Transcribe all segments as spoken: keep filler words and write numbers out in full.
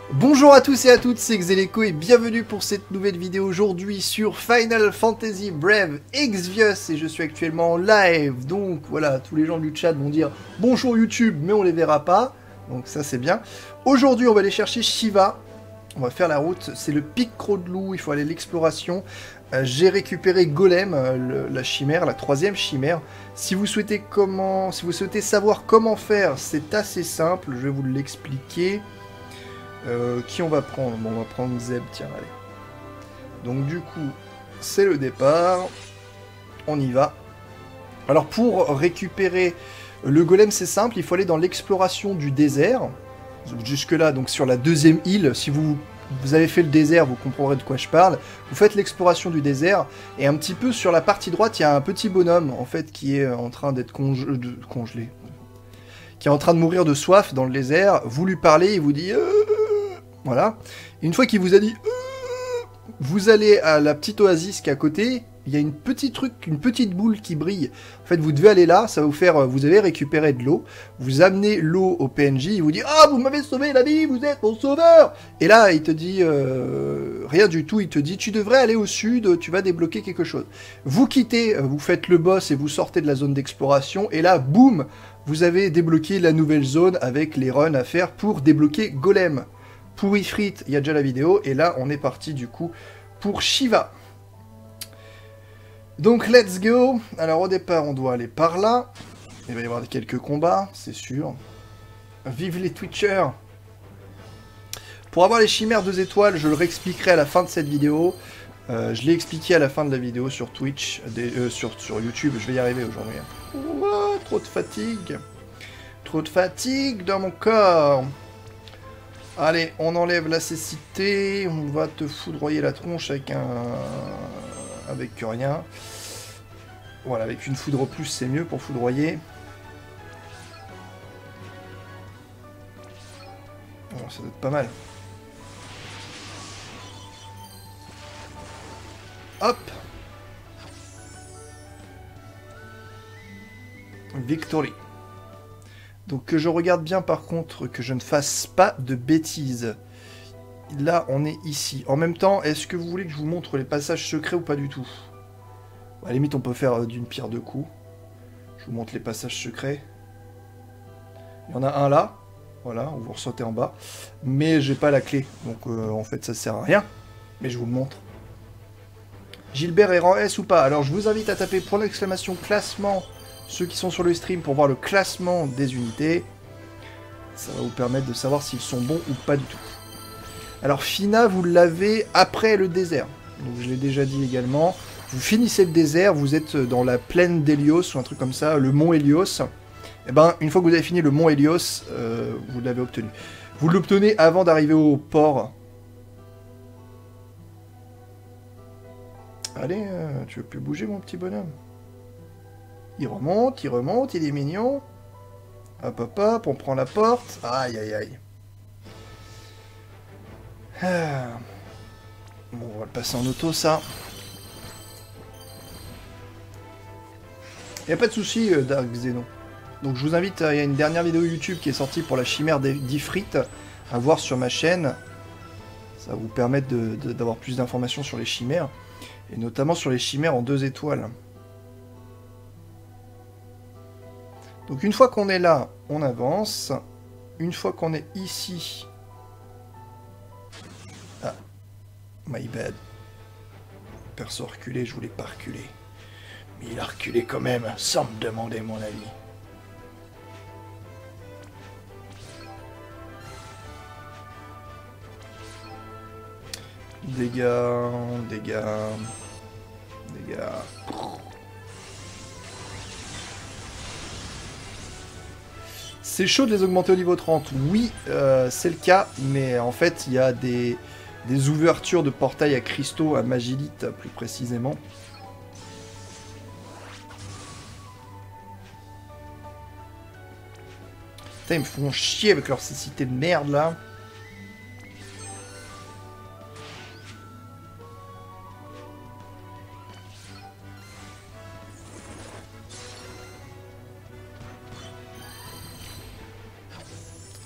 Bonjour à tous et à toutes, c'est Xeleko et bienvenue pour cette nouvelle vidéo aujourd'hui sur Final Fantasy Brave Exvius et je suis actuellement en live, donc voilà, tous les gens du chat vont dire bonjour YouTube mais on les verra pas, donc ça c'est bien. Aujourd'hui on va aller chercher Shiva, on va faire la route, c'est le pic Croc de Loup, il faut aller à l'exploration. Euh, J'ai récupéré Golem, euh, le, la chimère, la troisième chimère. Si vous souhaitez comment, si vous souhaitez savoir comment faire, c'est assez simple, je vais vous l'expliquer. Euh, qui on va prendre? Bon, on va prendre Zeb, tiens, allez. Donc du coup, c'est le départ. On y va. Alors pour récupérer le golem, c'est simple, il faut aller dans l'exploration du désert. Jusque là, donc sur la deuxième île, si vous, vous avez fait le désert, vous comprendrez de quoi je parle. Vous faites l'exploration du désert, et un petit peu sur la partie droite, il y a un petit bonhomme, en fait, qui est en train d'être conge de... congelé. Qui est en train de mourir de soif dans le désert. Vous lui parlez, il vous dit... Euh... Voilà. Et une fois qu'il vous a dit euh, vous allez à la petite oasis qui est à côté, il y a une petite truc, une petite boule qui brille. En fait, vous devez aller là, ça va vous faire, vous avez récupéré de l'eau, vous amenez l'eau au P N J, il vous dit ah, vous m'avez sauvé la vie, vous êtes mon sauveur. Et là, il te dit euh, rien du tout, il te dit tu devrais aller au sud, tu vas débloquer quelque chose. Vous quittez, vous faites le boss et vous sortez de la zone d'exploration et là, boum, vous avez débloqué la nouvelle zone avec les runs à faire pour débloquer Golem. Pour Ifrit, il y a déjà la vidéo, et là, on est parti, du coup, pour Shiva. Donc, let's go. Alors, au départ, on doit aller par là. Il va y avoir quelques combats, c'est sûr. Vive les Twitchers. Pour avoir les chimères deux étoiles, je le réexpliquerai à la fin de cette vidéo. Euh, je l'ai expliqué à la fin de la vidéo sur Twitch, des, euh, sur, sur YouTube. Je vais y arriver aujourd'hui. Oh, trop de fatigue. Trop de fatigue dans mon corps. Allez, on enlève la cécité, on va te foudroyer la tronche avec un... avec rien. Voilà, avec une foudre plus, c'est mieux pour foudroyer. Bon, ça doit être pas mal. Hop! Victory. Donc que je regarde bien par contre, que je ne fasse pas de bêtises. Là, on est ici. En même temps, est-ce que vous voulez que je vous montre les passages secrets ou pas du tout? À la limite, on peut faire d'une pierre deux coups. Je vous montre les passages secrets. Il y en a un là. Voilà, vous ressautez en bas. Mais j'ai pas la clé. Donc euh, en fait, ça sert à rien. Mais je vous le montre. Gilbert est rang S ou pas? Alors je vous invite à taper point d'exclamation classement... Ceux qui sont sur le stream pour voir le classement des unités, ça va vous permettre de savoir s'ils sont bons ou pas du tout. Alors Fina, vous l'avez après le désert. Donc je l'ai déjà dit également. Vous finissez le désert, vous êtes dans la plaine d'Hélios ou un truc comme ça, le mont Hélios. Et ben une fois que vous avez fini le mont Hélios, euh, vous l'avez obtenu. Vous l'obtenez avant d'arriver au port. Allez, euh, tu veux plus bouger mon petit bonhomme? Il remonte, il remonte, il est mignon. Hop, hop, hop, on prend la porte. Aïe, aïe, aïe. Ah. Bon, on va le passer en auto, ça. Il n'y a pas de souci, euh, Dark Xenon. Donc je vous invite, il euh, y a une dernière vidéo YouTube qui est sortie pour la chimère d'Ifrit à voir sur ma chaîne. Ça va vous permettre d'avoir plus d'informations sur les chimères. Et notamment sur les chimères en deux étoiles. Donc une fois qu'on est là, on avance. Une fois qu'on est ici... Ah, my bad. Perso reculé, je voulais pas reculer. Mais il a reculé quand même, sans me demander mon avis. Dégâts, dégâts, dégâts... C'est chaud de les augmenter au niveau trente. Oui, euh, c'est le cas, mais en fait, il y a des, des ouvertures de portails à cristaux, à magilite plus précisément. Putain, ils me font chier avec leur cécité de merde, là.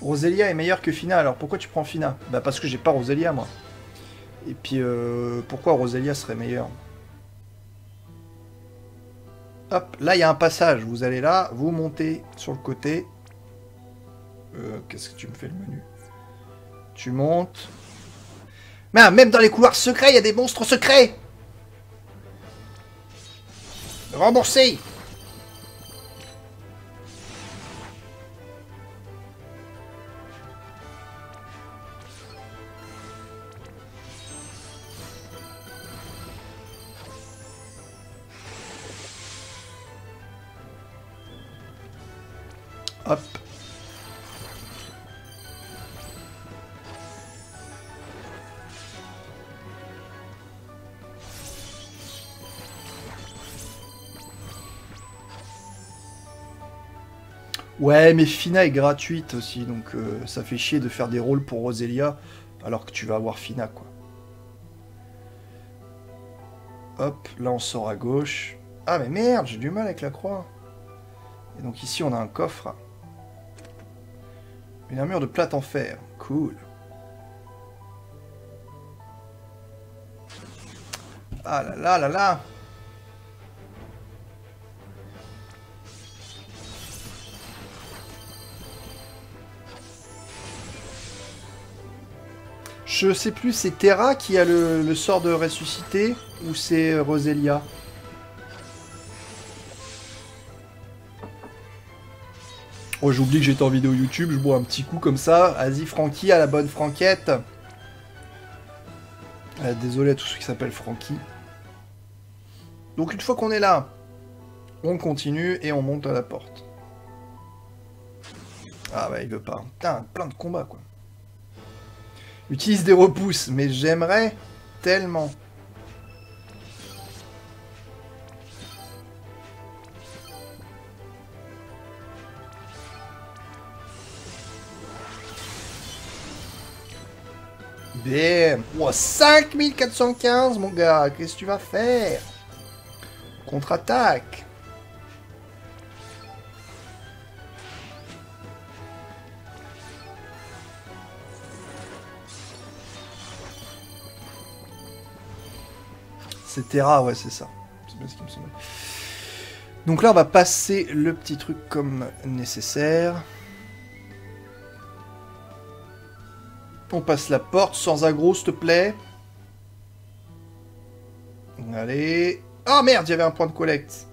Roselia est meilleure que Fina, alors pourquoi tu prends Fina? Bah parce que j'ai pas Roselia moi. Et puis euh, pourquoi Roselia serait meilleure? Hop, là il y a un passage, vous allez là, vous montez sur le côté. Euh, Qu'est-ce que tu me fais le menu? Tu montes. Mais même dans les couloirs secrets, il y a des monstres secrets. Remboursé. Hop. Ouais, mais Fina est gratuite aussi, donc euh, ça fait chier de faire des rôles pour Roselia, alors que tu vas avoir Fina, quoi. Hop, là on sort à gauche. Ah mais merde, j'ai du mal avec la croix. Et donc ici on a un coffre. Une armure de plate en fer, cool. Ah là là là là. Je sais plus, c'est Terra qui a le, le sort de ressusciter ou c'est Roselia? Oh, j'oublie que j'étais en vidéo YouTube, je bois un petit coup comme ça. Vas-y, Francky, à la bonne franquette. Euh, désolé à tous ceux qui s'appellent Francky. Donc une fois qu'on est là, on continue et on monte à la porte. Ah bah il veut pas. Putain, plein de combats quoi. Utilise des repousses, mais j'aimerais tellement. Bam. Oh, cinq mille quatre cent quinze mon gars, qu'est-ce que tu vas faire? Contre-attaque. C'est Terra, ouais, c'est ça. C'est bien ce qui me semblait. Donc là, on va passer le petit truc comme nécessaire. On passe la porte sans aggro, s'il te plaît. Allez. Oh merde, il y avait un point de collecte.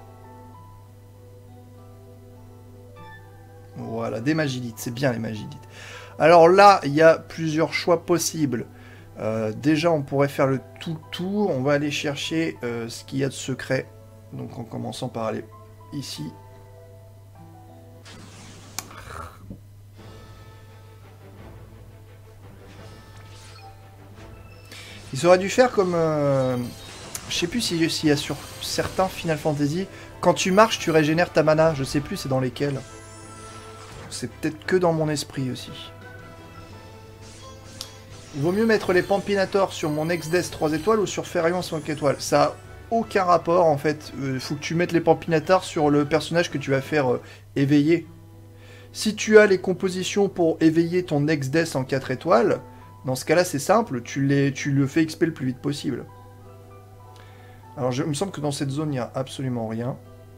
Voilà, des magilites, c'est bien les magilites. Alors là, il y a plusieurs choix possibles. Euh, déjà, on pourrait faire le tout tour. On va aller chercher euh, ce qu'il y a de secret. Donc en commençant par aller ici. Ils auraient dû faire comme... Euh, je sais plus s'il si y a sur certains Final Fantasy. Quand tu marches, tu régénères ta mana. Je sais plus c'est dans lesquels. C'est peut-être que dans mon esprit aussi. Il vaut mieux mettre les Pampinators sur mon Ex-Death trois étoiles ou sur Ferion cinq étoiles. Ça n'a aucun rapport en fait. Il euh, faut que tu mettes les Pampinators sur le personnage que tu vas faire euh, éveiller. Si tu as les compositions pour éveiller ton Ex-Death en quatre étoiles, dans ce cas-là c'est simple, tu, les, tu le fais X P le plus vite possible. Alors je, il me semble que dans cette zone il n'y a absolument rien.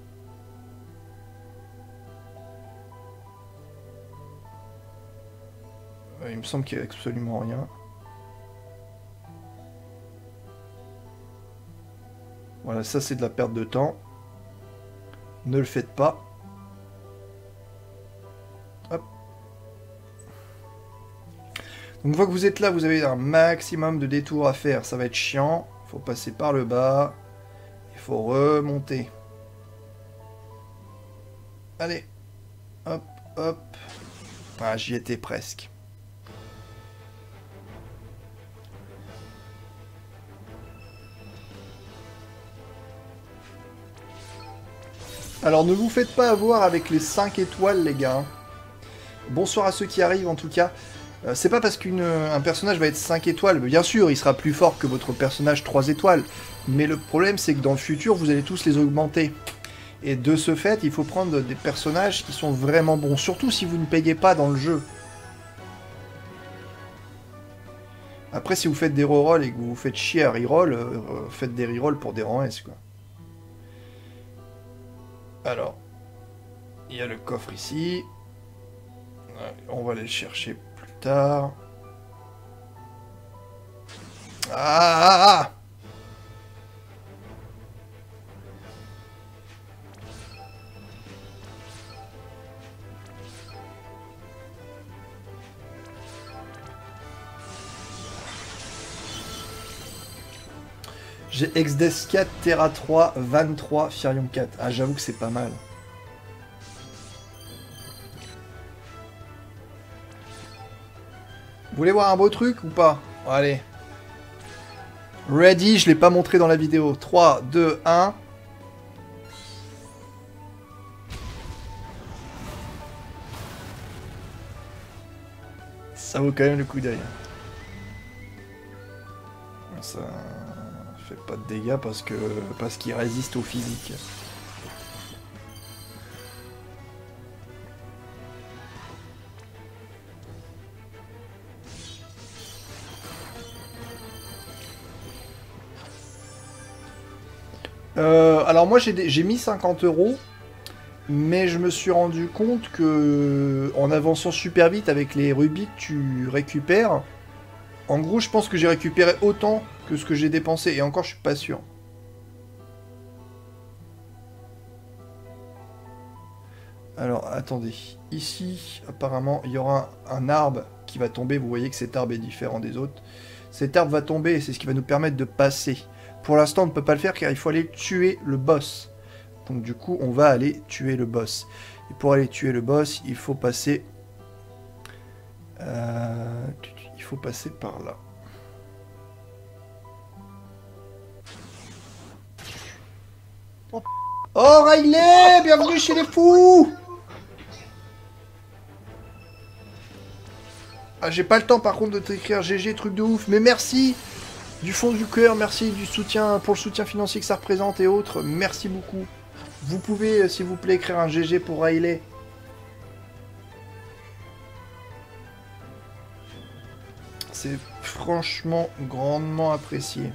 Il me semble qu'il n'y a absolument rien. Voilà, ça c'est de la perte de temps. Ne le faites pas. Hop. Donc une fois que vous êtes là, vous avez un maximum de détours à faire. Ça va être chiant. Il faut passer par le bas. Il faut remonter. Allez. Hop, hop. Ah, j'y étais presque. Alors ne vous faites pas avoir avec les cinq étoiles les gars. Bonsoir à ceux qui arrivent en tout cas. Euh, c'est pas parce qu'un personnage va être cinq étoiles, bien sûr il sera plus fort que votre personnage trois étoiles. Mais le problème c'est que dans le futur vous allez tous les augmenter. Et de ce fait il faut prendre des personnages qui sont vraiment bons. Surtout si vous ne payez pas dans le jeu. Après, si vous faites des rerolls et que vous vous faites chier à reroll, euh, faites des rerolls pour des rangs S, quoi. Alors, il y a le coffre ici. On va aller le chercher plus tard. Ah, ah, ah. J'ai Exdes quatre, Terra trois, vingt-trois, Firion quatre. Ah, j'avoue que c'est pas mal. Vous voulez voir un beau truc ou pas? Allez. Ready, je l'ai pas montré dans la vidéo. trois, deux, un. Ça vaut quand même le coup d'œil. Ça fait pas de dégâts parce que parce qu'il résiste au physique. Euh, alors moi j'ai mis cinquante euros, mais je me suis rendu compte que en avançant super vite avec les rubis que tu récupères, en gros je pense que j'ai récupéré autant que ce que j'ai dépensé, et encore je suis pas sûr. Alors attendez, ici apparemment il y aura un arbre qui va tomber, vous voyez que cet arbre est différent des autres. Cet arbre va tomber et c'est ce qui va nous permettre de passer. Pour l'instant, on ne peut pas le faire car il faut aller tuer le boss. Donc du coup, on va aller tuer le boss. Et pour aller tuer le boss, il faut passer... Euh... Il faut passer par là. Oh, Riley! Bienvenue chez les fous! Ah, j'ai pas le temps par contre de t'écrire G G, truc de ouf, mais merci! Du fond du cœur, merci du soutien pour le soutien financier que ça représente et autres. Merci beaucoup. Vous pouvez, s'il vous plaît, écrire un G G pour Riley. C'est franchement grandement apprécié.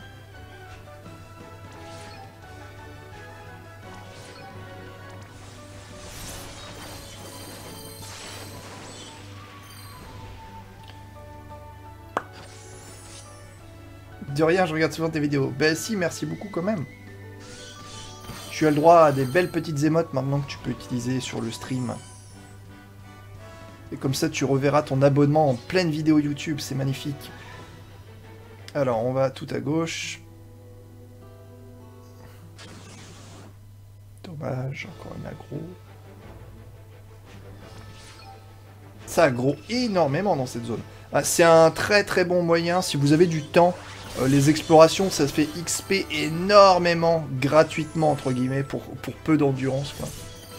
De rien, je regarde souvent tes vidéos. Ben si, merci beaucoup quand même. Tu as le droit à des belles petites émotes maintenant que tu peux utiliser sur le stream. Et comme ça, tu reverras ton abonnement en pleine vidéo YouTube, c'est magnifique. Alors, on va tout à gauche. Dommage, encore un aggro. Ça aggro énormément dans cette zone. Ah, c'est un très très bon moyen, si vous avez du temps. Euh, les explorations, ça se fait X P énormément, gratuitement, entre guillemets, pour, pour peu d'endurance, quoi.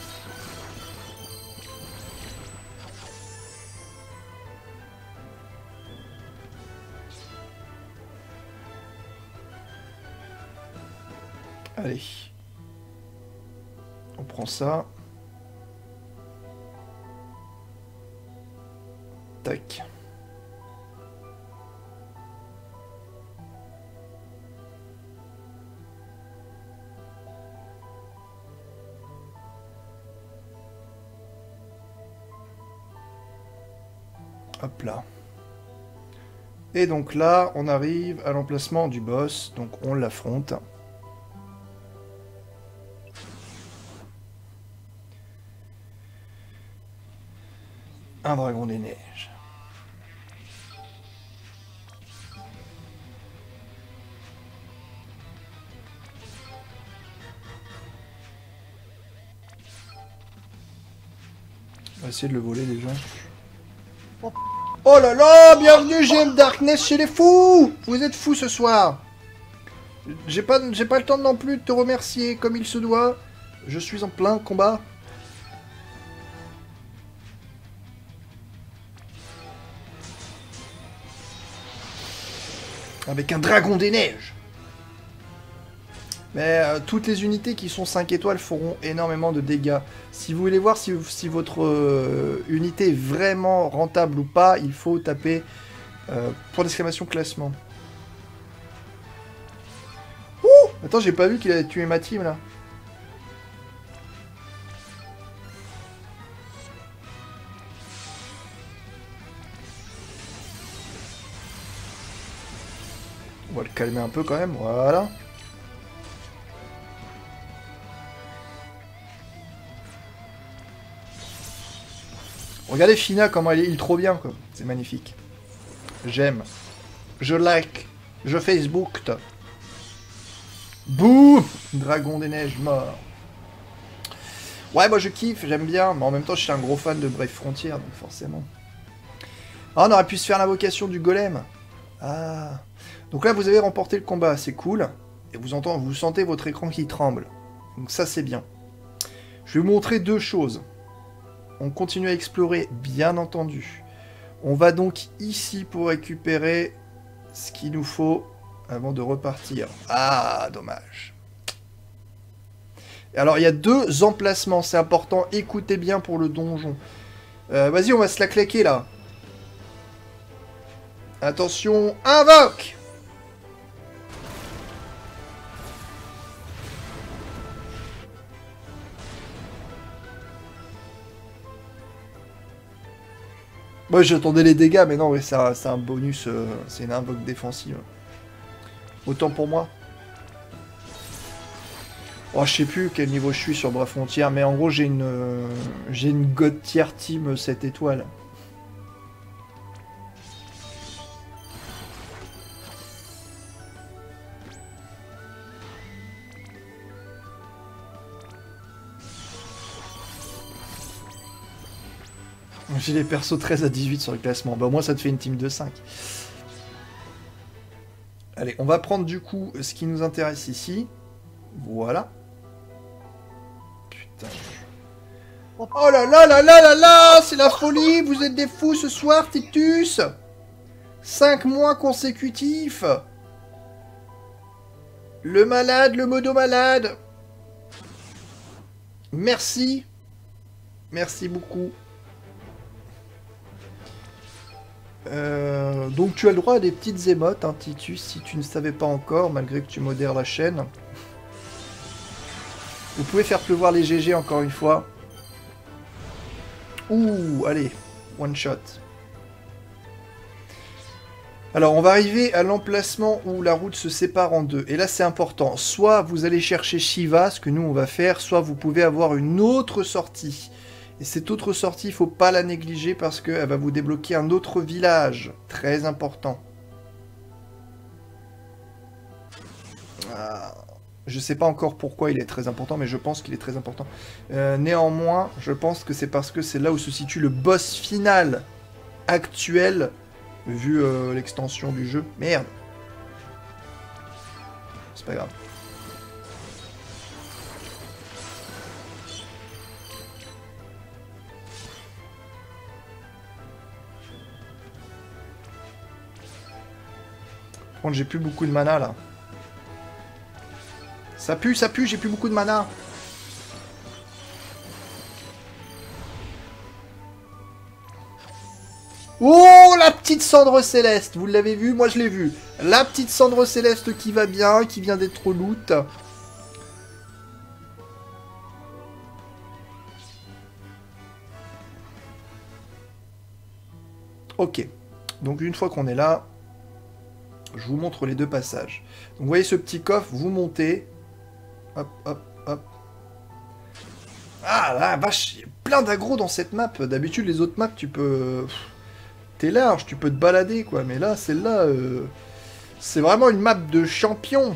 Allez. On prend ça. Tac. Hop là. Et donc là, on arrive à l'emplacement du boss, donc on l'affronte. Un dragon des neiges. On va essayer de le voler déjà. Oh là là, bienvenue G M Darkness chez les fous! Vous êtes fous ce soir. J'ai pas, j'ai pas le temps non plus de te remercier comme il se doit. Je suis en plein combat. Avec un dragon des neiges. Mais euh, toutes les unités qui sont cinq étoiles feront énormément de dégâts. Si vous voulez voir si, si votre euh, unité est vraiment rentable ou pas, il faut taper Euh, point d'exclamation classement. Ouh! Attends, j'ai pas vu qu'il avait tué ma team là. On va le calmer un peu quand même, voilà. Regardez Fina comment elle est trop bien quoi. C'est magnifique. J'aime. Je like. Je Facebook. Boum! Dragon des neiges mort. Ouais, moi je kiffe, j'aime bien, mais en même temps je suis un gros fan de Brave Frontier, donc forcément. Ah, on aurait pu se faire l'invocation du golem. Ah. Donc là vous avez remporté le combat, c'est cool. Et vous, entendez, vous sentez votre écran qui tremble. Donc ça c'est bien. Je vais vous montrer deux choses. On continue à explorer, bien entendu. On va donc ici pour récupérer ce qu'il nous faut avant de repartir. Ah, dommage. Alors, il y a deux emplacements, c'est important. Écoutez bien pour le donjon. Euh, Vas-y, on va se la claquer, là. Attention, invoque! Moi, j'attendais les dégâts, mais non, ouais, c'est un, un bonus, euh, c'est une invoque défensive. Autant pour moi. Oh, je sais plus quel niveau je suis sur Brave Frontier, mais en gros, j'ai une, euh, j'ai une God Tier Team sept étoiles. J'ai les persos treize à dix-huit sur le classement. Bah, au moins, ça te fait une team de cinq. Allez, on va prendre du coup ce qui nous intéresse ici. Voilà. Putain. Oh là là là là là là! C'est la folie! Vous êtes des fous ce soir, Titus! cinq mois consécutifs! Le malade, le modo malade! Merci! Merci beaucoup. Euh, donc tu as le droit à des petites émotes, hein, Titus, si tu ne savais pas encore, malgré que tu modères la chaîne. Vous pouvez faire pleuvoir les G G encore une fois. Ouh, allez, one shot. Alors, on va arriver à l'emplacement où la route se sépare en deux. Et là, c'est important. Soit vous allez chercher Shiva, ce que nous, on va faire, soit vous pouvez avoir une autre sortie. Et cette autre sortie, il ne faut pas la négliger parce qu'elle va vous débloquer un autre village. Très important. Ah, je ne sais pas encore pourquoi il est très important, mais je pense qu'il est très important. Euh, néanmoins, je pense que c'est parce que c'est là où se situe le boss final actuel, vu euh, l'extension du jeu. Merde. C'est pas grave. Par contre, j'ai plus beaucoup de mana, là. Ça pue, ça pue, j'ai plus beaucoup de mana. Oh, la petite cendre céleste. Vous l'avez vu? Moi, je l'ai vu. La petite cendre céleste qui va bien, qui vient d'être loot. Ok. Donc, une fois qu'on est là... Je vous montre les deux passages. Donc vous voyez ce petit coffre, vous montez. Hop, hop, hop. Ah la vache, il y a plein d'aggros dans cette map. D'habitude les autres maps tu peux... T'es large, tu peux te balader quoi. Mais là, celle-là, euh... c'est vraiment une map de champion.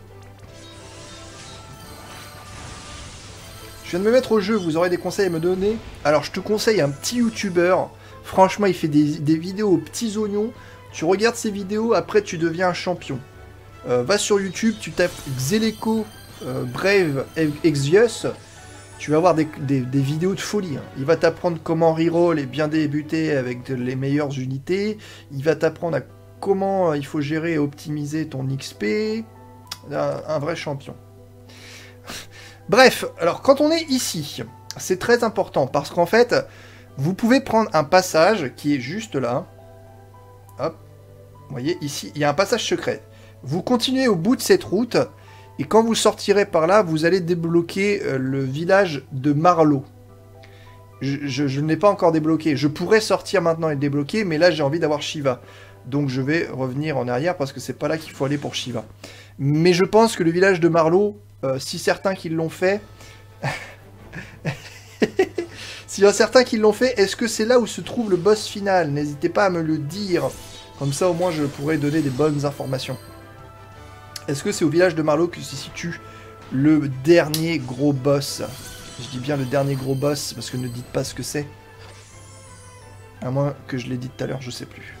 Je viens de me mettre au jeu, vous aurez des conseils à me donner. Alors je te conseille un petit youtubeur. Franchement, il fait des, des vidéos aux petits oignons. Tu regardes ces vidéos, après tu deviens un champion. Euh, va sur YouTube, tu tapes Xeleco euh, Brave Exvius, tu vas avoir des, des, des vidéos de folie. Hein. Il va t'apprendre comment reroll et bien débuter avec de, les meilleures unités. Il va t'apprendre à comment il faut gérer et optimiser ton X P. Un, un vrai champion. Bref, alors quand on est ici, c'est très important parce qu'en fait, vous pouvez prendre un passage qui est juste là. Hop, Vous voyez, ici, il y a un passage secret. Vous continuez au bout de cette route, et quand vous sortirez par là, vous allez débloquer euh, le village de Marlowe. Je, je, je ne l'ai pas encore débloqué. Je pourrais sortir maintenant et le débloquer, mais là, j'ai envie d'avoir Shiva. Donc, je vais revenir en arrière, parce que c'est pas là qu'il faut aller pour Shiva. Mais je pense que le village de Marlowe, euh, si certains qui l'ont fait... S'il y a certains qui l'ont fait, est-ce que c'est là où se trouve le boss final? N'hésitez pas à me le dire. Comme ça, au moins, je pourrais donner des bonnes informations. Est-ce que c'est au village de Marlowe que se situe le dernier gros boss? Je dis bien le dernier gros boss, parce que ne dites pas ce que c'est. À moins que je l'ai dit tout à l'heure, je sais plus.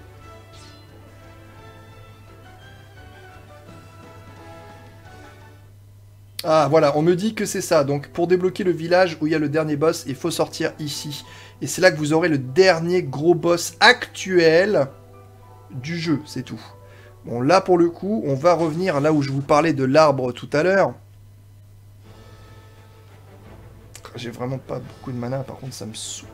Ah, voilà, on me dit que c'est ça. Donc, pour débloquer le village où il y a le dernier boss, il faut sortir ici. Et c'est là que vous aurez le dernier gros boss actuel du jeu, c'est tout. Bon, là, pour le coup, on va revenir là où je vous parlais de l'arbre tout à l'heure. J'ai vraiment pas beaucoup de mana, par contre, ça me saoule.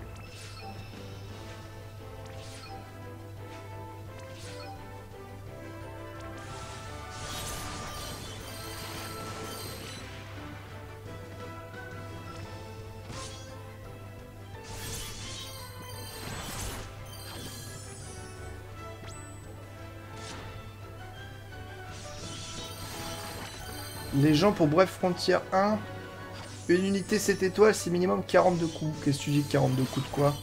Les gens pour Bref Frontier un, une unité sept étoiles, c'est minimum quarante-deux coups. Qu'est-ce que tu dis, quarante-deux coups de quoi?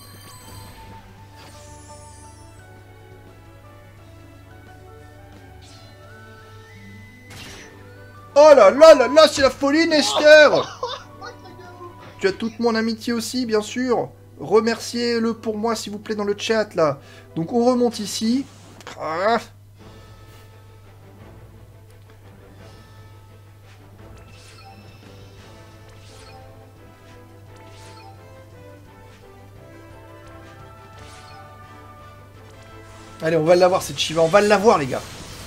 Oh là là là là, c'est la folie, Nestor! Tu as toute mon amitié aussi, bien sûr. Remerciez-le pour moi, s'il vous plaît, dans le chat, là. Donc, on remonte ici. Ah. Allez, on va l'avoir, cette Shiva. On va l'avoir, les gars.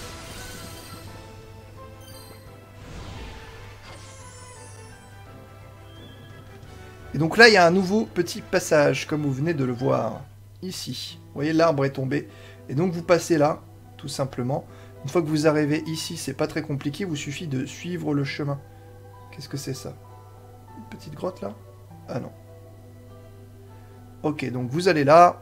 Et donc là, il y a un nouveau petit passage, comme vous venez de le voir. Ici. Vous voyez, l'arbre est tombé. Et donc, vous passez là, tout simplement. Une fois que vous arrivez ici, c'est pas très compliqué. Il vous suffit de suivre le chemin. Qu'est-ce que c'est, ça? Une petite grotte, là? Ah, non. Ok, donc vous allez là.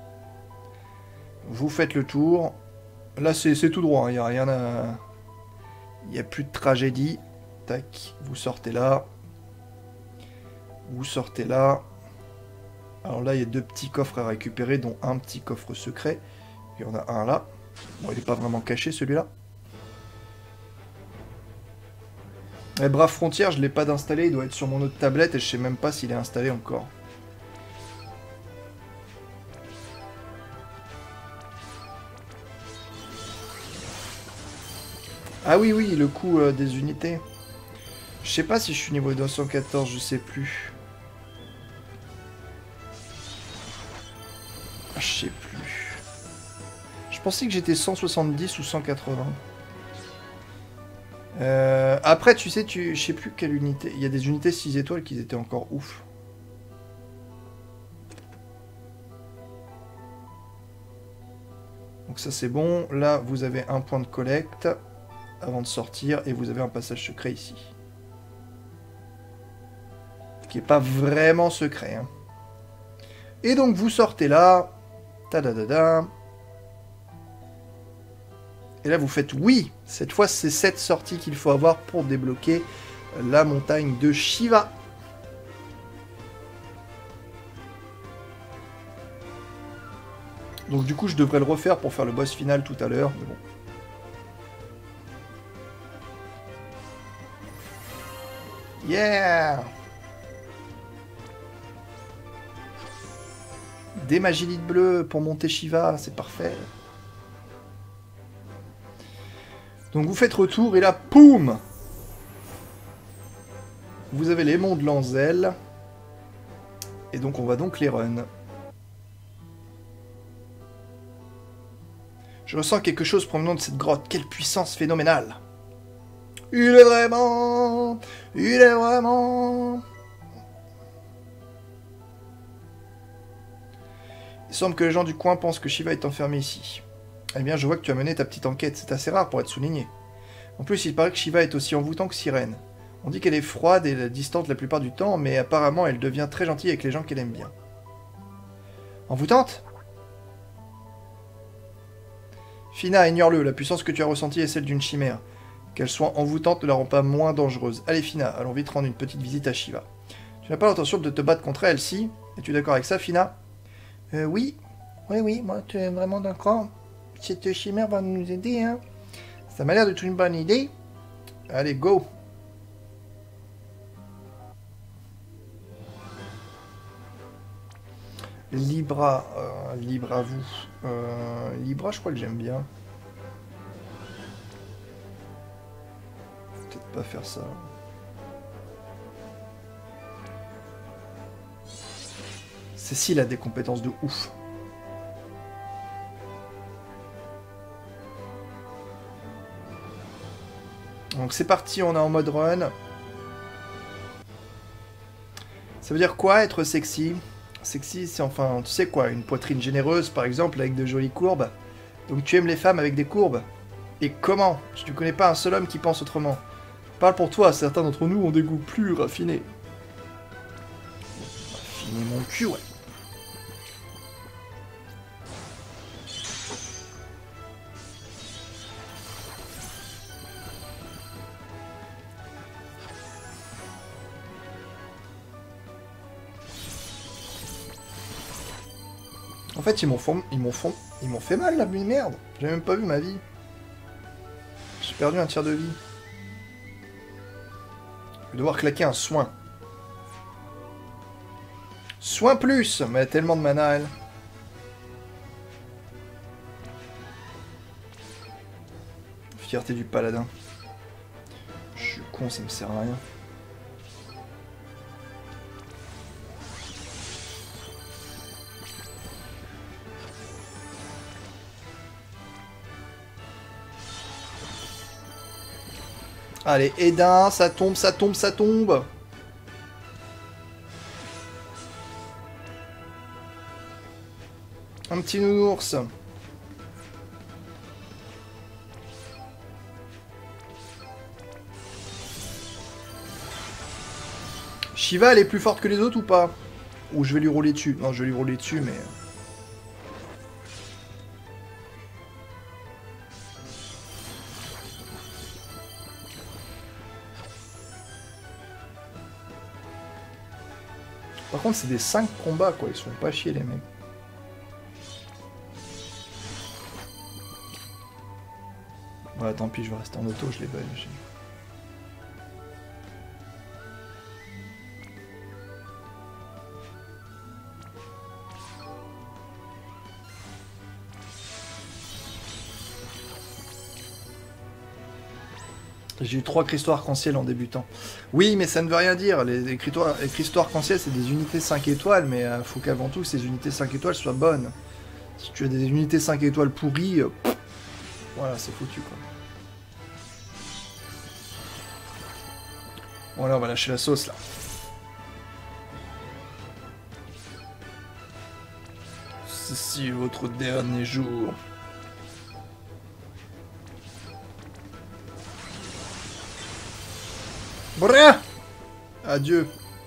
Vous faites le tour. Là, c'est tout droit. Il n'y a rien à... Il n'y a plus de tragédie. Tac. Vous sortez là. Vous sortez là. Alors là, il y a deux petits coffres à récupérer, dont un petit coffre secret. Il y en a un là. Bon, il n'est pas vraiment caché, celui-là. Et Brave Frontier, je ne l'ai pas d'installer. Il doit être sur mon autre tablette et je ne sais même pas s'il est installé encore. Ah oui, oui, le coût euh, des unités. Je sais pas si je suis niveau deux cent quatorze, je sais plus. Je sais plus. Je pensais que j'étais cent soixante-dix ou cent quatre-vingts. Euh, après, tu sais, tu, je sais plus quelle unité. Il y a des unités six étoiles qui étaient encore ouf. Donc ça c'est bon. Là, vous avez un point de collecte avant de sortir et vous avez un passage secret ici. Qui n'est pas vraiment secret. Hein. Et donc vous sortez là. Tadadada. Et là vous faites oui. Cette fois c'est cette sortie qu'il faut avoir pour débloquer la montagne de Shiva. Donc du coup je devrais le refaire pour faire le boss final tout à l'heure. Mais bon. Yeah! Des magilites bleues pour monter Shiva, c'est parfait. Donc vous faites retour et là, poum! Vous avez les monts de Lanzel. Et donc on va donc les run. Je ressens quelque chose provenant de cette grotte. Quelle puissance phénoménale! Il est vraiment... Il est vraiment... Il semble que les gens du coin pensent que Shiva est enfermé ici. Eh bien, je vois que tu as mené ta petite enquête. C'est assez rare pour être souligné. En plus, il paraît que Shiva est aussi envoûtant que Sirène. On dit qu'elle est froide et distante la plupart du temps, mais apparemment, elle devient très gentille avec les gens qu'elle aime bien. Envoûtante? Fina, ignore-le. La puissance que tu as ressentie est celle d'une chimère. Qu'elle soit envoûtante ne la rend pas moins dangereuse. Allez, Fina, allons vite rendre une petite visite à Shiva. Tu n'as pas l'intention de te battre contre elle, si? Es-tu d'accord avec ça, Fina? Euh, oui. Oui, oui, moi, tu es vraiment d'accord. Cette chimère va nous aider, hein. Ça m'a l'air d'être une bonne idée. Allez, go. Libra. Euh, libre à vous. Euh, Libra, je crois que j'aime bien. Peut-être pas faire ça. Cécile a des compétences de ouf. Donc c'est parti, on est en mode run. Ça veut dire quoi être sexy? Sexy, c'est enfin, tu sais quoi, une poitrine généreuse par exemple avec de jolies courbes. Donc tu aimes les femmes avec des courbes? Et comment? Tu ne connais pas un seul homme qui pense autrement. Parle pour toi, certains d'entre nous ont des goûts plus raffinés. Raffiner mon cul, ouais. En fait, ils m'ont fait, ils m'ont fait, ils m'ont fait mal, là, mais merde. J'ai même pas vu ma vie. J'ai perdu un tiers de vie. Je vais devoir claquer un soin. Soin plus. Mais elle a tellement de mana, elle. Fierté du paladin. Je suis con, ça me sert à rien. Allez, Edin, ça tombe, ça tombe, ça tombe. Un petit nounours. Shiva, elle est plus forte que les autres ou pas? Ou je vais lui rouler dessus? Non, je vais lui rouler dessus, mais... Par contre, c'est des cinq combats, quoi. Ils se font pas chier, les mecs. Ouais, tant pis, je vais rester en auto, je les bug. J'ai eu trois cristaux arc-en-ciel en débutant. Oui, mais ça ne veut rien dire. Les, les cristaux arc-en-ciel, c'est des unités cinq étoiles, mais il euh, faut qu'avant tout, ces unités cinq étoiles soient bonnes. Si tu as des unités cinq étoiles pourries, euh, pff, voilà, c'est foutu, quoi. Bon, là, on va lâcher la sauce, là. Ceci est votre dernier jour. Brrr! Adieu.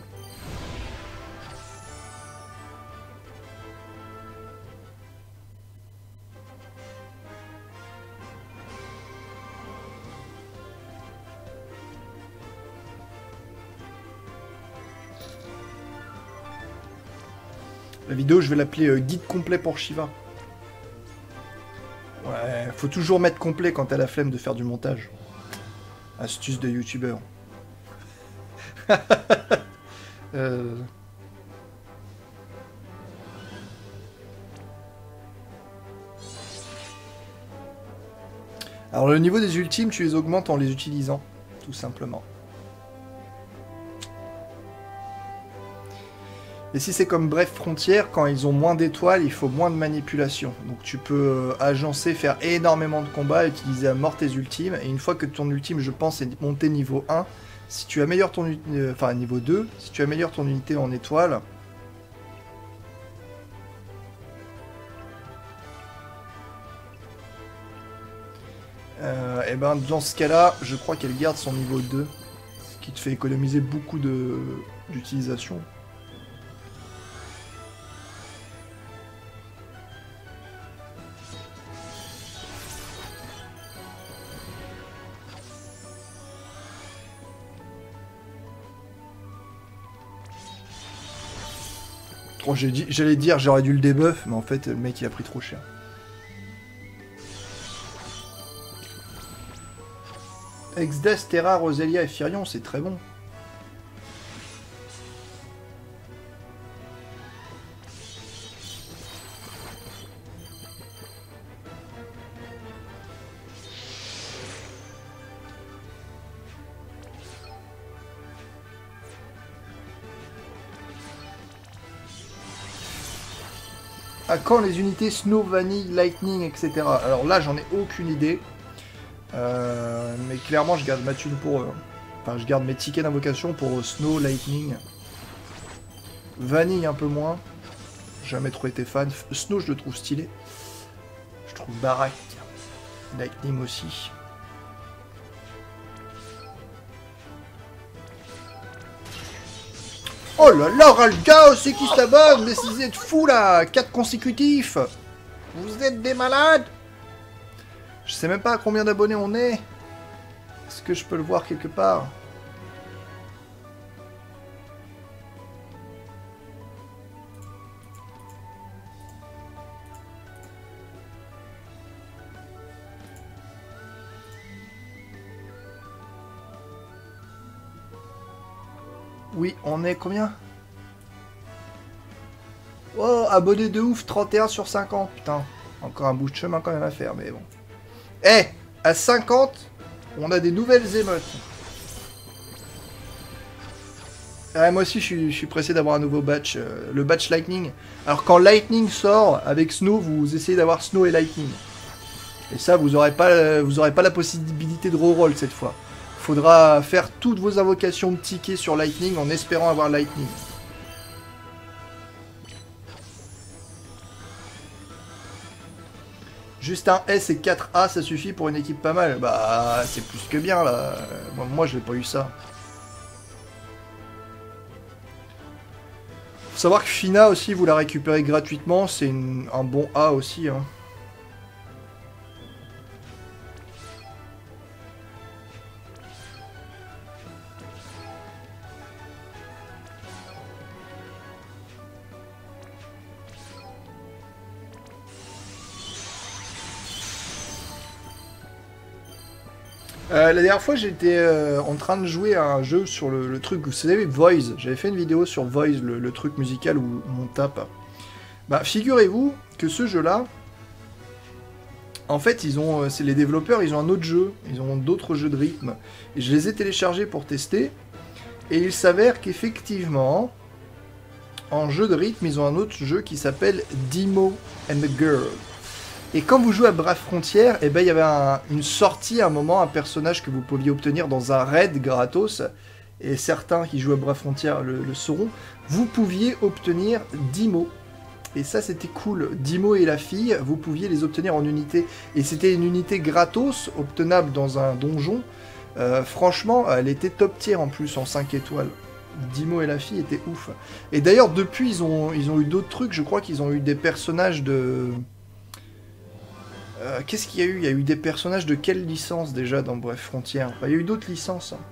La vidéo, je vais l'appeler euh, guide complet pour Shiva. Ouais, faut toujours mettre complet quand t'as la flemme de faire du montage. Astuce de youtubeur. euh... Alors le niveau des ultimes, tu les augmentes en les utilisant, tout simplement. Et si c'est comme Bref Frontière, quand ils ont moins d'étoiles, il faut moins de manipulation. Donc tu peux agencer, faire énormément de combats, utiliser à mort tes ultimes, et une fois que ton ultime, je pense, est monté niveau un, si tu améliores ton unité, enfin niveau deux, si tu améliores ton unité en étoiles, Euh, et ben dans ce cas-là, je crois qu'elle garde son niveau deux. Ce qui te fait économiser beaucoup de d'utilisation. Oh, j'allais dire j'aurais dû le debuff, mais en fait le mec il a pris trop cher. Exdes, Terra, Roselia et Firion, c'est très bon. À quand les unités Snow, Vanille, Lightning, et cetera. Alors là, j'en ai aucune idée. Euh, mais clairement, je garde ma thune pour eux. Enfin, je garde mes tickets d'invocation pour Snow, Lightning. Vanille, un peu moins. Jamais trop été fan. Snow, je le trouve stylé. Je trouve baraque. Lightning aussi. Oh là là, Ralga, c'est qui s'abonne? Mais vous êtes fous là! quatre consécutifs! Vous êtes des malades! Je sais même pas à combien d'abonnés on est. Est-ce que je peux le voir quelque part? Oui, on est combien? Oh, abonné de ouf, trente et un sur cinquante. Putain, encore un bout de chemin quand même à faire, mais bon. Eh, hey, à cinquante, on a des nouvelles émotes. Ah, moi aussi, je suis, je suis pressé d'avoir un nouveau batch, euh, le batch Lightning. Alors, quand Lightning sort, avec Snow, vous essayez d'avoir Snow et Lightning. Et ça, vous n'aurez pas, vous aurez pas la possibilité de reroll cette fois. Faudra faire toutes vos invocations de tickets sur Lightning en espérant avoir Lightning. Juste un S et quatre A, ça suffit pour une équipe pas mal. Bah, c'est plus que bien, là. Moi, moi je n'ai pas eu ça. Faut savoir que Fina aussi, vous la récupérez gratuitement. C'est un bon A aussi, hein. Euh, la dernière fois, j'étais euh, en train de jouer à un jeu sur le, le truc, vous savez, Voice. J'avais fait une vidéo sur Voice, le, le truc musical où, où on tape. Bah, figurez-vous que ce jeu-là, en fait, ils ont, c'est les développeurs, ils ont un autre jeu, ils ont d'autres jeux de rythme. Et je les ai téléchargés pour tester. Et il s'avère qu'effectivement, en jeu de rythme, ils ont un autre jeu qui s'appelle Demo and the Girl. Et quand vous jouez à Brave Frontier, eh ben, il y avait un, une sortie à un moment, un personnage que vous pouviez obtenir dans un raid gratos, et certains qui jouent à Brave Frontier le, le sauront, vous pouviez obtenir Dimo. Et ça c'était cool, Dimo et la fille, vous pouviez les obtenir en unité. Et c'était une unité gratos, obtenable dans un donjon. Euh, franchement, elle était top tier en plus, en cinq étoiles. Dimo et la fille étaient ouf. Et d'ailleurs, depuis, ils ont, ils ont eu d'autres trucs, je crois qu'ils ont eu des personnages de... Euh, Qu'est-ce qu'il y a eu? Il y a eu des personnages de quelle licence déjà dans Bref Frontier? Enfin, il y a eu d'autres licences. Hein.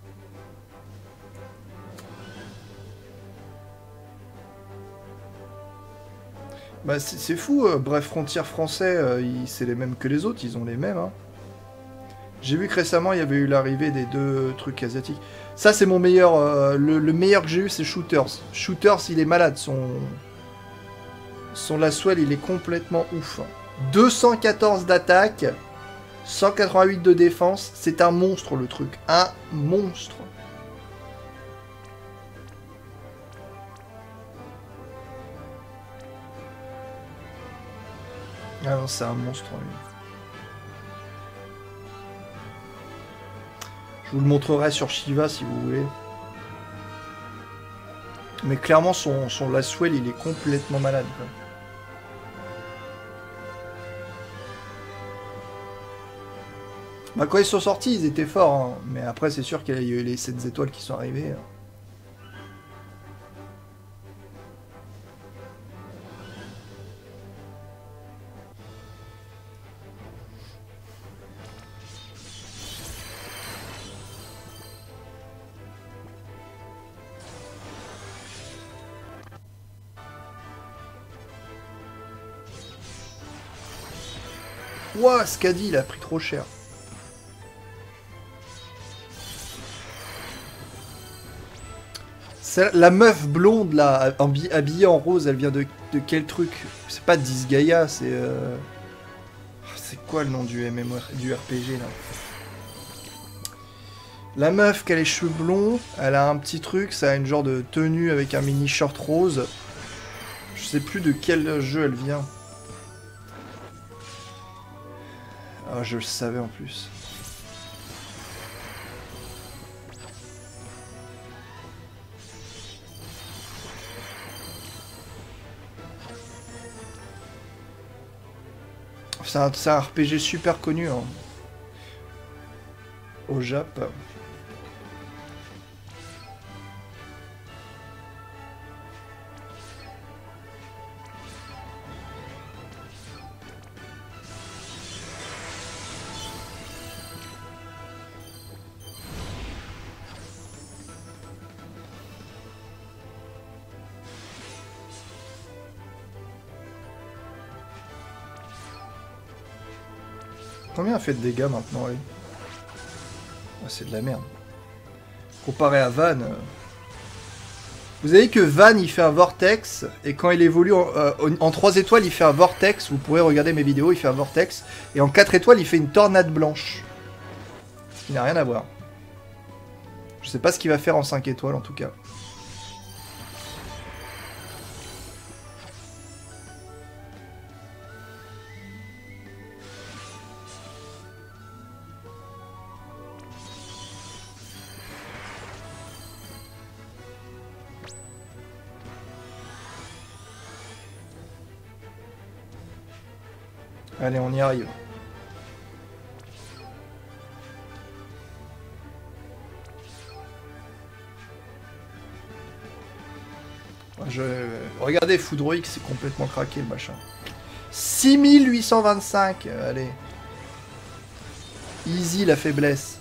Bah c'est fou, euh, Bref Frontier français, euh, c'est les mêmes que les autres, ils ont les mêmes. Hein. J'ai vu que récemment il y avait eu l'arrivée des deux trucs asiatiques. Ça c'est mon meilleur, euh, le, le meilleur que j'ai eu c'est Shooters. Shooters il est malade, son... Son Laswell il est complètement ouf. deux cent quatorze d'attaque, cent quatre-vingt-huit de défense, c'est un monstre le truc, un monstre. Ah non, c'est un monstre lui. Je vous le montrerai sur Shiva si vous voulez. Mais clairement son, son Laswell il est complètement malade quoi. Bah, quand ils sont sortis, ils étaient forts, hein. Mais après, c'est sûr qu'il y a eu les sept étoiles qui sont arrivées. Ouah, Skadi, il a pris trop cher. La meuf blonde, là, habillée en rose, elle vient de, de quel truc? C'est pas Disgaea, c'est... Euh... C'est quoi le nom du M M O R, du R P G, là? La meuf qui a les cheveux blonds, elle a un petit truc, ça a une genre de tenue avec un mini short rose. Je sais plus de quel jeu elle vient. Ah, je le savais en plus. C'est un, un R P G super connu, hein. Au Japon. Combien a fait de dégâts maintenant, lui? Ah, c'est de la merde. Comparé à Van... Euh... Vous savez que Van, il fait un vortex, et quand il évolue en, euh, en trois étoiles, il fait un vortex. Vous pourrez regarder mes vidéos, il fait un vortex. Et en quatre étoiles, il fait une tornade blanche. Ce qui n'a rien à voir. Je sais pas ce qu'il va faire en cinq étoiles, en tout cas. Allez, on y arrive. Je... Regardez, Foudroic, c'est complètement craqué le machin. six mille huit cent vingt-cinq, allez. Easy la faiblesse.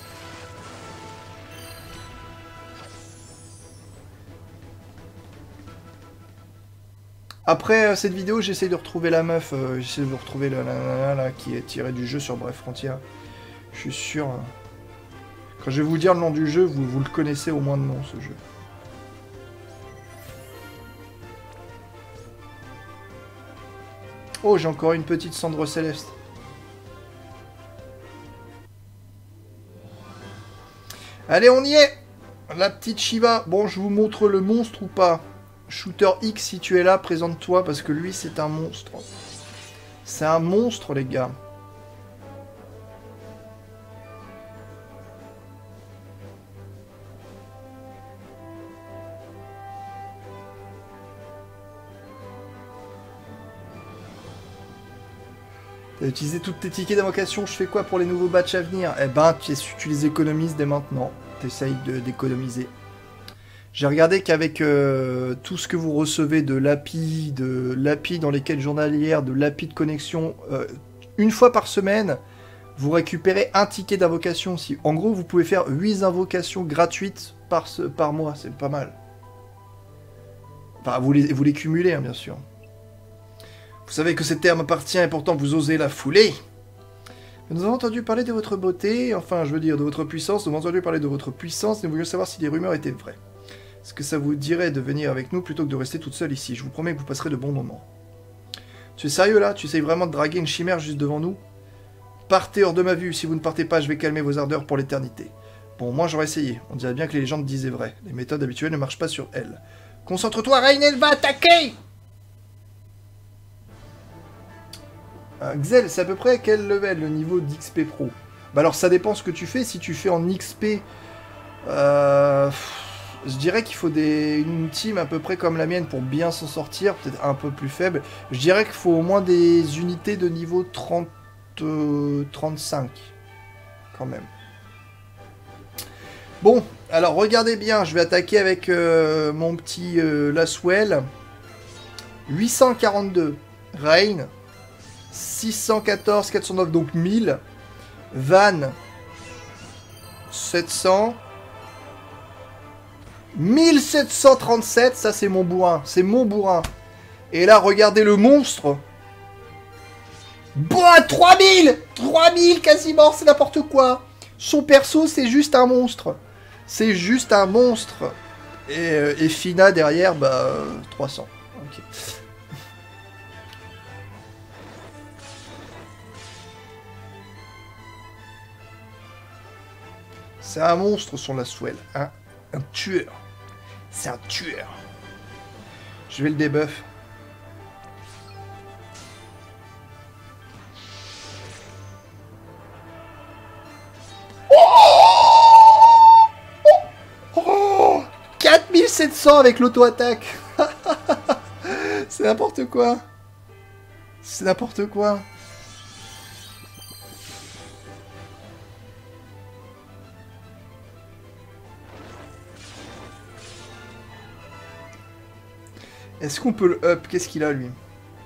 Après euh, cette vidéo, j'essaie de retrouver la meuf, euh, j'essaie de retrouver le nanana là, qui est tiré du jeu sur Bref Frontier. Je suis sûr. Euh, quand je vais vous dire le nom du jeu, vous, vous le connaissez au moins de nom, ce jeu. Oh, j'ai encore une petite cendre céleste. Allez, on y est! La petite Shiva. Bon, je vous montre le monstre ou pas? Shooter X, si tu es là, présente-toi, parce que lui, c'est un monstre. C'est un monstre, les gars. T'as utilisé toutes tes tickets d'invocation, je fais quoi pour les nouveaux batchs à venir? Eh ben, tu, tu les économises dès maintenant. T'essayes d'économiser. J'ai regardé qu'avec euh, tout ce que vous recevez de l'A P I, de l'A P I dans les quêtes journalières, de l'A P I de connexion, euh, une fois par semaine, vous récupérez un ticket d'invocation. Si, en gros, vous pouvez faire huit invocations gratuites par, ce, par mois, c'est pas mal. Enfin, vous les, vous les cumulez, hein, bien sûr. Vous savez que cette terre m'appartient et pourtant vous osez la fouler. Nous avons entendu parler de votre beauté, enfin, je veux dire, de votre puissance. Nous avons entendu parler de votre puissance et nous voulions savoir si les rumeurs étaient vraies. Est-ce que ça vous dirait de venir avec nous plutôt que de rester toute seule ici? Je vous promets que vous passerez de bons moments. Tu es sérieux là? Tu essayes vraiment de draguer une chimère juste devant nous? Partez hors de ma vue. Si vous ne partez pas, je vais calmer vos ardeurs pour l'éternité. Bon, moi j'aurais essayé. On dirait bien que les légendes disaient vrai. Les méthodes habituelles ne marchent pas sur elle. Concentre-toi, Rain, elle va attaquer! euh, Xel, c'est à peu près à quel level le niveau d'X P Pro? Bah alors ça dépend ce que tu fais. Si tu fais en X P... Euh... Je dirais qu'il faut des, une team à peu près comme la mienne pour bien s'en sortir, peut-être un peu plus faible. Je dirais qu'il faut au moins des unités de niveau trente, euh, trente-cinq. quand même. Bon, alors regardez bien, je vais attaquer avec euh, mon petit euh, Laswell. huit cent quarante-deux. Rain. six cent quatorze, quatre cent neuf, donc mille. Van. sept cents. mille sept cent trente-sept, ça c'est mon bourrin. C'est mon bourrin. Et là, regardez le monstre. Bah, trois mille trois mille quasiment, c'est n'importe quoi. Son perso, c'est juste un monstre. C'est juste un monstre. Et, euh, et Fina derrière, bah, euh, trois cents. Ok. C'est un monstre, son Laswell. Un, un tueur. C'est un tueur. Je vais le débuff. quatre mille sept cents avec l'auto-attaque. C'est n'importe quoi. C'est n'importe quoi. Est-ce qu'on peut le up? Qu'est-ce qu'il a, lui?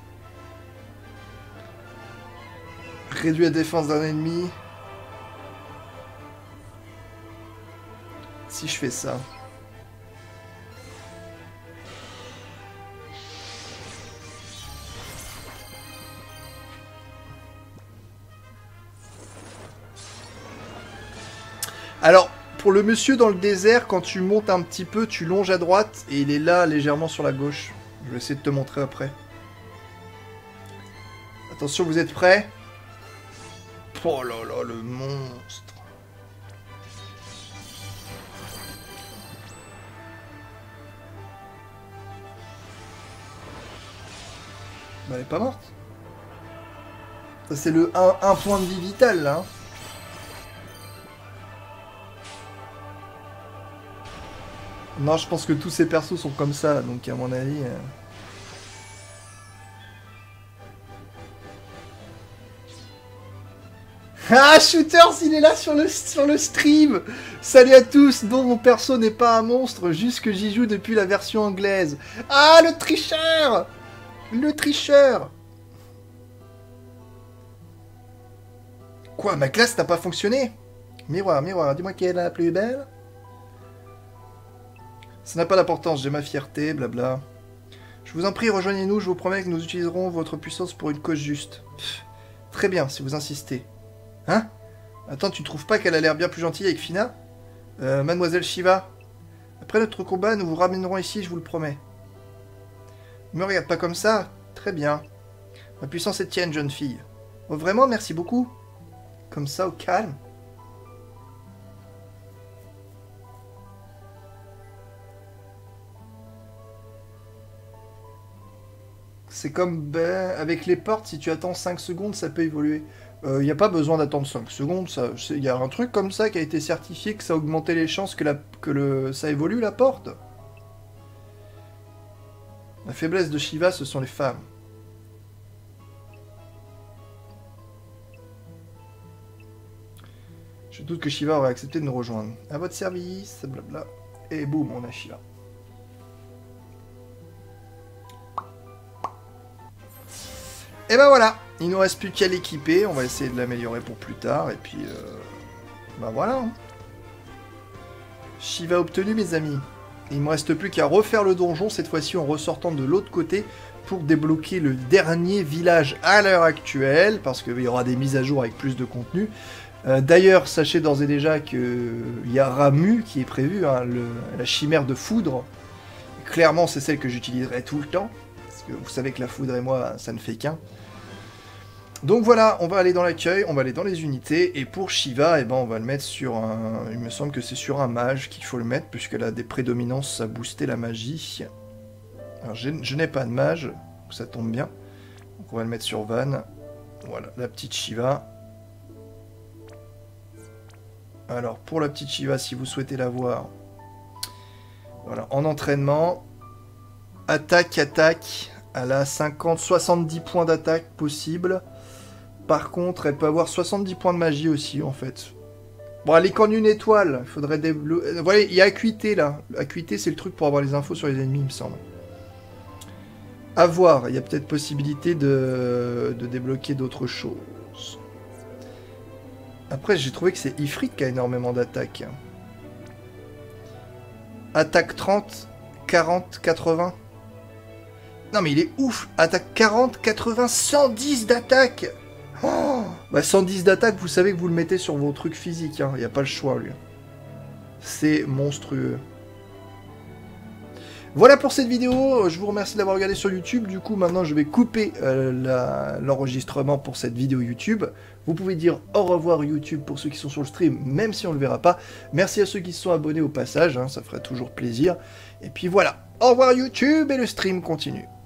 Réduit la défense d'un ennemi. Si je fais ça... Alors, pour le monsieur dans le désert, quand tu montes un petit peu, tu longes à droite, et il est là, légèrement sur la gauche. Je vais essayer de te montrer après. Attention, vous êtes prêts? Oh là là, le monstre. Bah, elle est pas morte. Ça, c'est le un point de vie vital, là. Non, je pense que tous ces persos sont comme ça, donc à mon avis... Euh... Ah, Shooters, il est là sur le, sur le stream. Salut à tous, dont mon perso n'est pas un monstre, juste que j'y joue depuis la version anglaise. Ah, le tricheur! Le tricheur! Quoi, ma classe n'a pas fonctionné? Miroir, miroir, dis-moi qui est la plus belle? Ça n'a pas d'importance, j'ai ma fierté, blabla. Je vous en prie, rejoignez-nous, je vous promets que nous utiliserons votre puissance pour une cause juste. Pff, très bien, si vous insistez. Hein? Attends, tu trouves pas qu'elle a l'air bien plus gentille avec Fina? euh, Mademoiselle Shiva? Après notre combat, nous vous ramènerons ici, je vous le promets. Ne me regarde pas comme ça. Très bien. Ma puissance est tienne, jeune fille. Oh, vraiment, merci beaucoup. Comme ça, au calme. C'est comme ben, avec les portes, si tu attends cinq secondes, ça peut évoluer. Il euh, n'y a pas besoin d'attendre cinq secondes. Il y a un truc comme ça qui a été certifié que ça augmentait les chances que, la, que le, ça évolue la porte. La faiblesse de Shiva, ce sont les femmes. Je doute que Shiva aurait accepté de nous rejoindre. À votre service, blabla. Et boum, on a Shiva. Et ben voilà, il nous reste plus qu'à l'équiper, on va essayer de l'améliorer pour plus tard, et puis... Euh, ben voilà. Hein. Shiva obtenu, mes amis. Il me reste plus qu'à refaire le donjon, cette fois-ci en ressortant de l'autre côté, pour débloquer le dernier village à l'heure actuelle, parce qu'il y aura des mises à jour avec plus de contenu. Euh, D'ailleurs, sachez d'ores et déjà qu'il y a Ramuh qui est prévu, hein, le, la chimère de foudre. Clairement, c'est celle que j'utiliserai tout le temps. Parce que vous savez que la foudre et moi, ça ne fait qu'un. Donc voilà, on va aller dans l'accueil, on va aller dans les unités, et pour Shiva, eh ben, on va le mettre sur un... Il me semble que c'est sur un mage qu'il faut le mettre, puisqu'elle a des prédominances à booster la magie. Alors je n'ai pas de mage, ça tombe bien. Donc on va le mettre sur Van. Voilà, la petite Shiva. Alors pour la petite Shiva, si vous souhaitez la voir, voilà, en entraînement, attaque, attaque, elle a cinquante, soixante-dix points d'attaque possible. Par contre, elle peut avoir soixante-dix points de magie aussi, en fait. Bon, les camps d'une étoile, il faudrait débloquer... Voilà, il y a acuité, là. Acuité, c'est le truc pour avoir les infos sur les ennemis, il me semble. À voir, il y a peut-être possibilité de, de débloquer d'autres choses. Après, j'ai trouvé que c'est Ifrit qui a énormément d'attaques. Attaque trente, quarante, quatre-vingts. Non mais il est ouf. Attaque quarante, quatre-vingts, cent dix d'attaque. Oh, bah cent dix d'attaque, vous savez que vous le mettez sur vos trucs physiques. Il n'y a pas le choix, lui. C'est monstrueux. Voilà pour cette vidéo. Je vous remercie d'avoir regardé sur YouTube. Du coup, maintenant, je vais couper euh, l'enregistrement pour cette vidéo YouTube. Vous pouvez dire au revoir YouTube pour ceux qui sont sur le stream, même si on ne le verra pas. Merci à ceux qui se sont abonnés au passage. Hein, ça ferait toujours plaisir. Et puis voilà. Au revoir YouTube et le stream continue.